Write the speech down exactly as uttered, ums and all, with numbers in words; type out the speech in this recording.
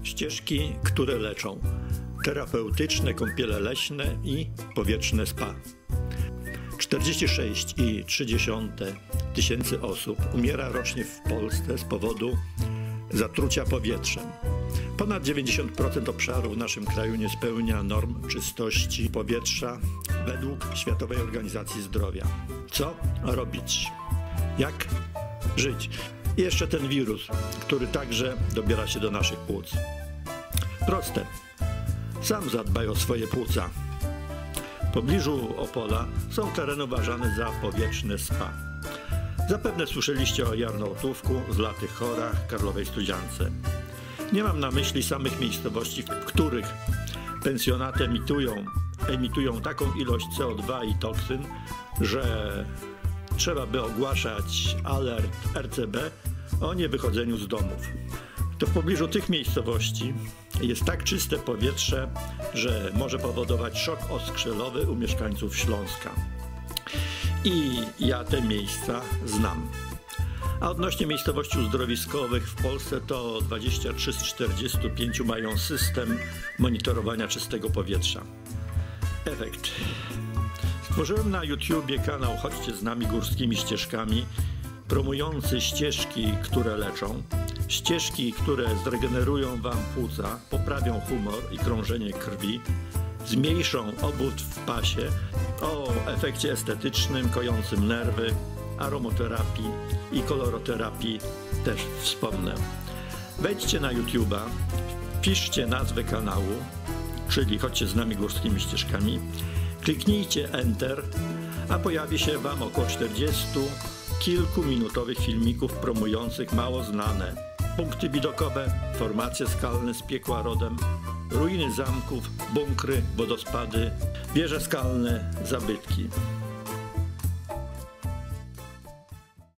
Ścieżki, które leczą. Terapeutyczne kąpiele leśne i powietrzne spa. czterdzieści sześć przecinek trzy tysięcy osób umiera rocznie w Polsce z powodu zatrucia powietrzem. Ponad dziewięćdziesiąt procent obszaru w naszym kraju nie spełnia norm czystości powietrza według Światowej Organizacji Zdrowia. Co robić? Jak żyć? I jeszcze ten wirus, który także dobiera się do naszych płuc. Proste. Sam zadbaj o swoje płuca. W pobliżu Opola są tereny uważane za powietrzne spa. Zapewne słyszeliście o Jarnołtówku, Zlatych Chorach, Karlowej Studziance. Nie mam na myśli samych miejscowości, w których pensjonaty emitują, emitują taką ilość C O dwa i toksyn, że trzeba by ogłaszać alert R C B o niewychodzeniu z domów. To w pobliżu tych miejscowości jest tak czyste powietrze, że może powodować szok oskrzelowy u mieszkańców Śląska. I ja te miejsca znam. A odnośnie miejscowości uzdrowiskowych w Polsce to dwadzieścia trzy z czterdziestu pięciu mają system monitorowania czystego powietrza. Efekt. Stworzyłem na YouTubie kanał Chodźcie z nami górskimi ścieżkami, promujący ścieżki, które leczą, ścieżki, które zregenerują Wam płuca, poprawią humor i krążenie krwi, zmniejszą obwód w pasie, o efekcie estetycznym, kojącym nerwy, aromoterapii i koloroterapii też wspomnę. Wejdźcie na YouTube'a, wpiszcie nazwę kanału, czyli Chodźcie z nami górskimi ścieżkami, kliknijcie Enter, a pojawi się Wam około czterdziestu kilkuminutowych filmików promujących mało znane punkty widokowe, formacje skalne z piekła rodem, ruiny zamków, bunkry, wodospady, wieże skalne, zabytki.